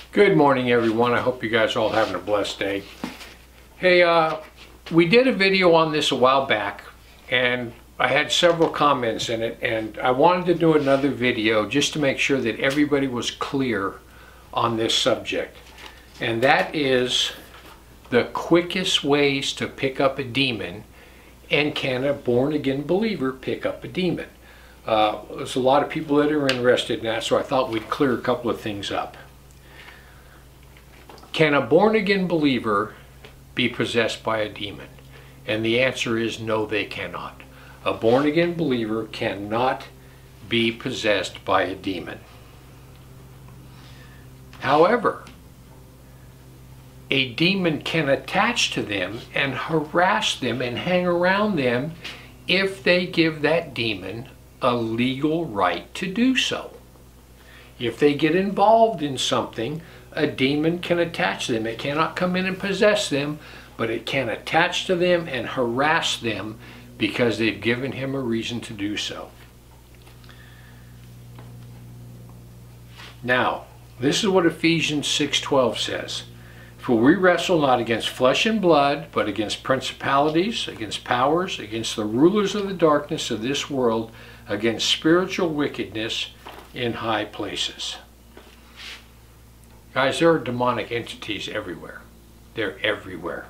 Good morning, everyone. I hope you guys are all having a blessed day. Hey, we did a video on this a while back, and I had several comments in it, and I wanted to do another video just to make sure that everybody was clear on this subject. And that is the quickest ways to pick up a demon, and can a born-again believer pick up a demon? There's a lot of people that are interested in that, so I thought we'd clear a couple of things up. Can a born-again believer be possessed by a demon? And the answer is no, they cannot. A born-again believer cannot be possessed by a demon. However, a demon can attach to them and harass them and hang around them if they give that demon a legal right to do so. If they get involved in something, a demon can attach to them. It cannot come in and possess them, but it can attach to them and harass them because they've given him a reason to do so. Now, this is what Ephesians 6:12 says. For we wrestle not against flesh and blood, but against principalities, against powers, against the rulers of the darkness of this world, against spiritual wickedness in high places. Guys, there are demonic entities everywhere. They're everywhere.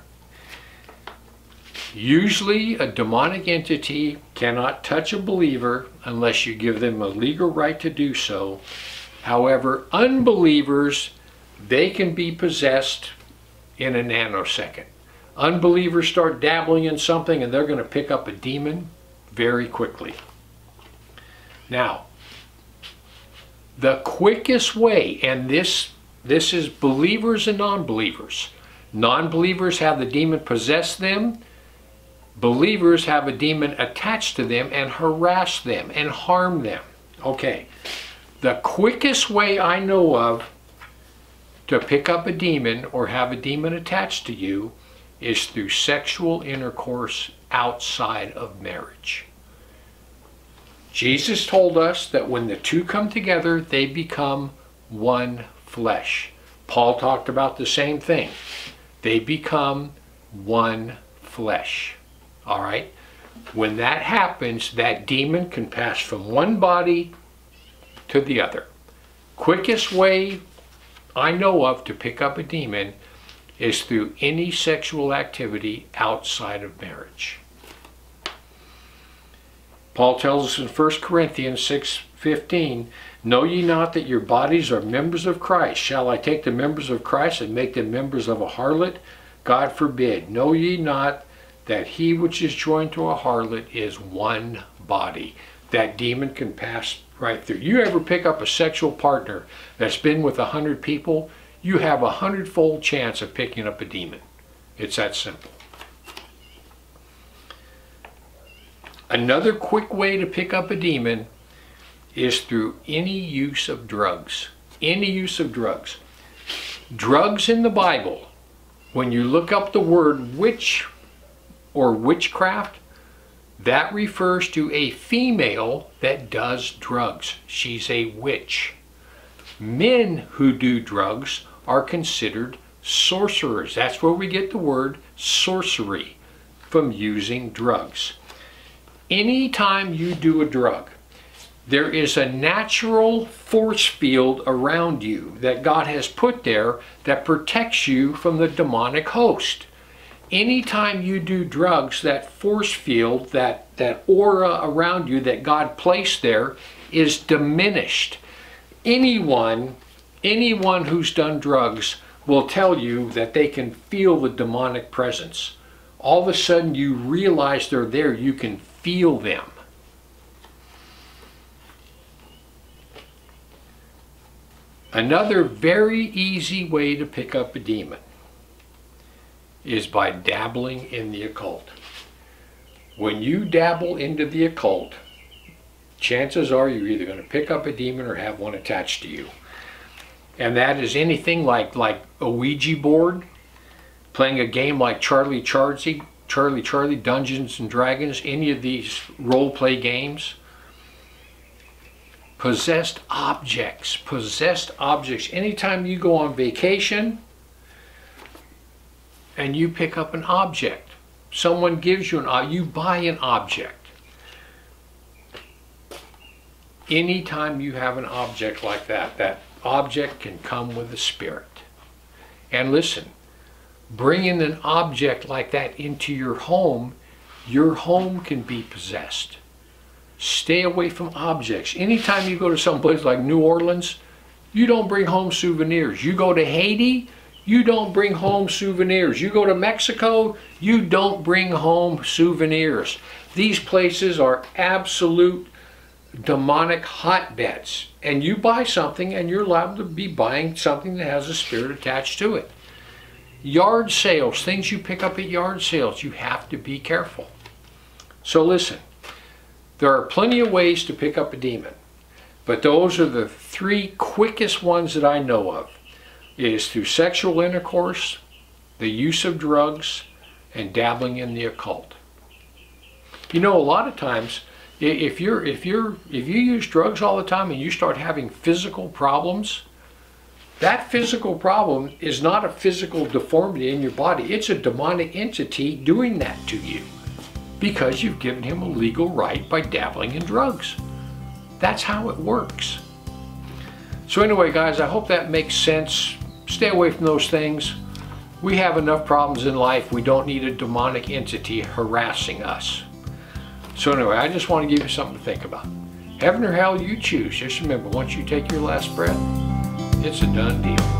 Usually a demonic entity cannot touch a believer unless you give them a legal right to do so. However, unbelievers, they can be possessed in a nanosecond. Unbelievers start dabbling in something and they're going to pick up a demon very quickly. Now, the quickest way, and this is believers and non-believers. Non-believers have the demon possess them. Believers have a demon attached to them and harass them and harm them. Okay, the quickest way I know of to pick up a demon or have a demon attached to you is through sexual intercourse outside of marriage. Jesus told us that when the two come together, they become one flesh. Paul talked about the same thing. They become one flesh. All right? When that happens, that demon can pass from one body to the other. Quickest way I know of to pick up a demon is through any sexual activity outside of marriage. Paul tells us in 1 Corinthians 6:15, know ye not that your bodies are members of Christ? Shall I take the members of Christ and make them members of a harlot? God forbid. Know ye not that he which is joined to a harlot is one body? That demon can pass right through. You ever pick up a sexual partner that's been with 100 people, you have 100-fold chance of picking up a demon. It's that simple. Another quick way to pick up a demon is through any use of drugs. Any use of drugs. Drugs in the Bible, when you look up the word witch or witchcraft, that refers to a female that does drugs. She's a witch. Men who do drugs are considered sorcerers. That's where we get the word sorcery, from using drugs. Anytime you do a drug, there is a natural force field around you that God has put there that protects you from the demonic host. Anytime you do drugs, that force field, that aura around you that God placed there is diminished. Anyone who's done drugs will tell you that they can feel the demonic presence. All of a sudden you realize they're there, you can feel them. Another very easy way to pick up a demon is by dabbling in the occult. When you dabble into the occult, chances are you're either going to pick up a demon or have one attached to you. And that is anything like a Ouija board, playing a game like Charlie Charlie, Dungeons and Dragons, any of these role play games. Possessed objects. Possessed objects. Anytime you go on vacation and you pick up an object, someone gives you you buy an object. Anytime you have an object like that, that object can come with a spirit. And listen, bringing an object like that into your home can be possessed. Stay away from objects. Anytime you go to some place like New Orleans, you don't bring home souvenirs. You go to Haiti, you don't bring home souvenirs. You go to Mexico, you don't bring home souvenirs. These places are absolute demonic hotbeds, and you buy something and you're allowed to be buying something that has a spirit attached to it. Yard sales, things you pick up at yard sales, you have to be careful. So listen, there are plenty of ways to pick up a demon, but those are the 3 quickest ones that I know of. It is through sexual intercourse, the use of drugs, and dabbling in the occult. You know, a lot of times if you use drugs all the time and you start having physical problems, that physical problem is not a physical deformity in your body. It's a demonic entity doing that to you because you've given him a legal right by dabbling in drugs. That's how it works. So anyway, guys, I hope that makes sense. Stay away from those things. We have enough problems in life. We don't need a demonic entity harassing us. So anyway, I just want to give you something to think about. Heaven or hell, you choose. Just remember, once you take your last breath, it's a done deal.